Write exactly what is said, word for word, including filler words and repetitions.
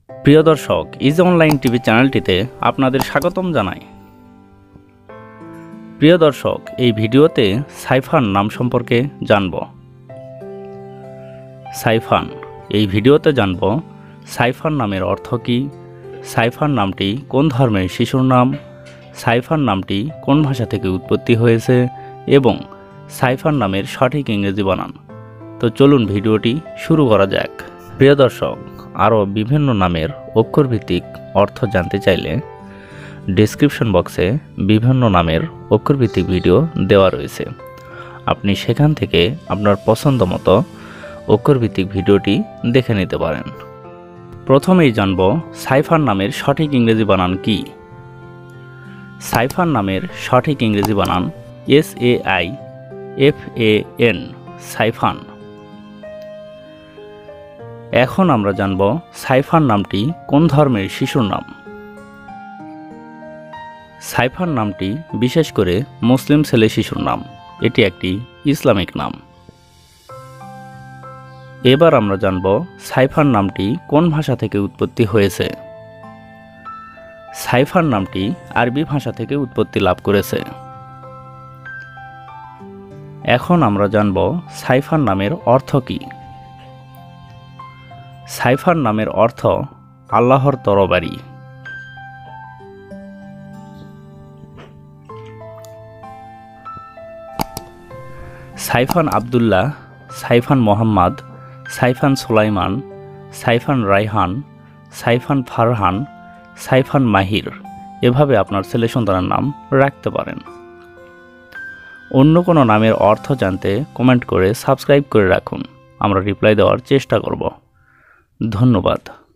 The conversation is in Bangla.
প্রিয় দর্শক, ইজি অনলাইন টিভি চ্যানেলটিতে আপনাদের স্বাগতম জানাই। প্রিয় দর্শক, এই ভিডিওতে সাইফান নাম সম্পর্কে জানব। সাইফান এই ভিডিওতে জানব সাইফান নামের অর্থ কী, সাইফান নামটি কোন ধর্মের শিশুর নাম, সাইফান নামটি কোন ভাষা থেকে উৎপত্তি হয়েছে এবং সাইফান নামের সঠিক ইংরেজি বানান। তো চলুন ভিডিওটি শুরু করা যাক। প্রিয় দর্শক, আরও বিভিন্ন নামের অক্ষরভিত্তিক অর্থ জানতে চাইলে ডেসক্রিপশন বক্সে বিভিন্ন নামের অক্ষরভিত্তিক ভিডিও দেওয়া রয়েছে। আপনি সেখান থেকে আপনার পছন্দ মতো অক্ষরভিত্তিক ভিডিওটি দেখে নিতে পারেন। প্রথমেই জানব সাইফান নামের সঠিক ইংরেজি বানান কি। সাইফান নামের সঠিক ইংরেজি বানান S A I F A N, Saifan. এখন আমরা জানব সাইফান নামটি কোন ধর্মের শিশুর নাম। সাইফান নামটি বিশেষ করে মুসলিম ছেলে শিশুর নাম, এটি একটি ইসলামিক নাম। এবার আমরা জানব সাইফান নামটি কোন ভাষা থেকে উৎপত্তি হয়েছে। সাইফান নামটি আরবি ভাষা থেকে উৎপত্তি লাভ করেছে। এখন আমরা জানব সাইফান নামের অর্থ কী। সাইফান নামের অর্থ আল্লাহর তরবারি। সাইফান আবদুল্লাহ, সাইফান মোহাম্মদ, সাইফান সুলাইমান, সাইফান রায়হান, সাইফান ফারহান, সাইফান মাহির, এভাবে আপনার ছেলে সন্তানের নাম রাখতে পারেন। অন্য কোনো নামের অর্থ জানতে কমেন্ট করে সাবস্ক্রাইব করে রাখুন, আমরা রিপ্লাই দেওয়ার চেষ্টা করব। ধন্যবাদ।